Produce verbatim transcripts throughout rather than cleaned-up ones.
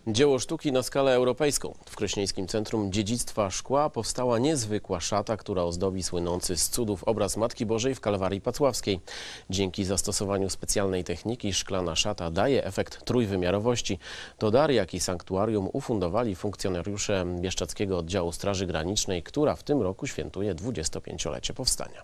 Dzieło sztuki na skalę europejską. W Krośnieńskim Centrum Dziedzictwa Szkła powstała niezwykła szata, która ozdobi słynący z cudów obraz Matki Bożej w Kalwarii Pacławskiej. Dzięki zastosowaniu specjalnej techniki szklana szata daje efekt trójwymiarowości. To dar, jaki sanktuarium ufundowali funkcjonariusze Bieszczadzkiego Oddziału Straży Granicznej, która w tym roku świętuje dwudziestopięciolecie powstania.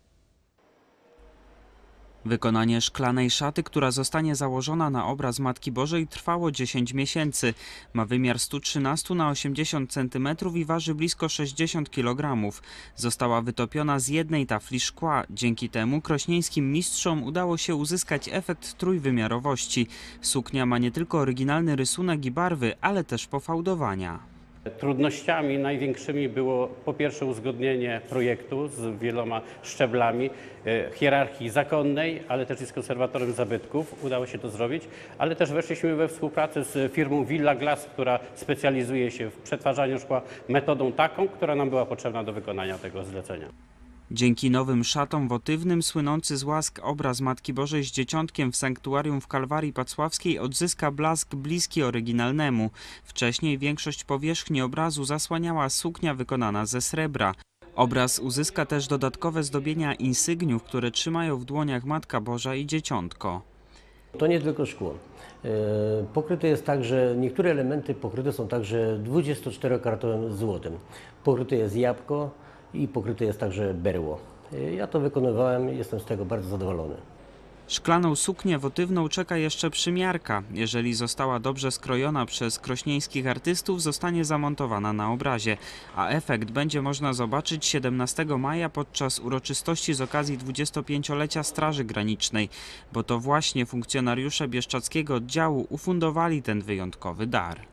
Wykonanie szklanej szaty, która zostanie założona na obraz Matki Bożej, trwało dziesięć miesięcy. Ma wymiar sto trzynaście na osiemdziesiąt centymetrów i waży blisko sześćdziesiąt kilogramów. Została wytopiona z jednej tafli szkła. Dzięki temu krośnieńskim mistrzom udało się uzyskać efekt trójwymiarowości. Suknia ma nie tylko oryginalny rysunek i barwy, ale też pofałdowania. Trudnościami największymi było po pierwsze uzgodnienie projektu z wieloma szczeblami, hierarchii zakonnej, ale też i z konserwatorem zabytków. Udało się to zrobić, ale też weszliśmy we współpracę z firmą Villa Glass, która specjalizuje się w przetwarzaniu szkła metodą taką, która nam była potrzebna do wykonania tego zlecenia. Dzięki nowym szatom wotywnym słynący z łask obraz Matki Bożej z Dzieciątkiem w sanktuarium w Kalwarii Pacławskiej odzyska blask bliski oryginalnemu. Wcześniej większość powierzchni obrazu zasłaniała suknia wykonana ze srebra. Obraz uzyska też dodatkowe zdobienia insygniów, które trzymają w dłoniach Matka Boża i Dzieciątko. To nie tylko szkło. Pokryte jest także, niektóre elementy pokryte są także dwudziestoczterokaratowym złotem. Pokryte jest jabłko i pokryte jest także berło. Ja to wykonywałem i jestem z tego bardzo zadowolony. Szklaną suknię wotywną czeka jeszcze przymiarka. Jeżeli została dobrze skrojona przez krośnieńskich artystów, zostanie zamontowana na obrazie, a efekt będzie można zobaczyć siedemnastego maja podczas uroczystości z okazji dwudziestopięciolecia Straży Granicznej, bo to właśnie funkcjonariusze Bieszczadzkiego Oddziału ufundowali ten wyjątkowy dar.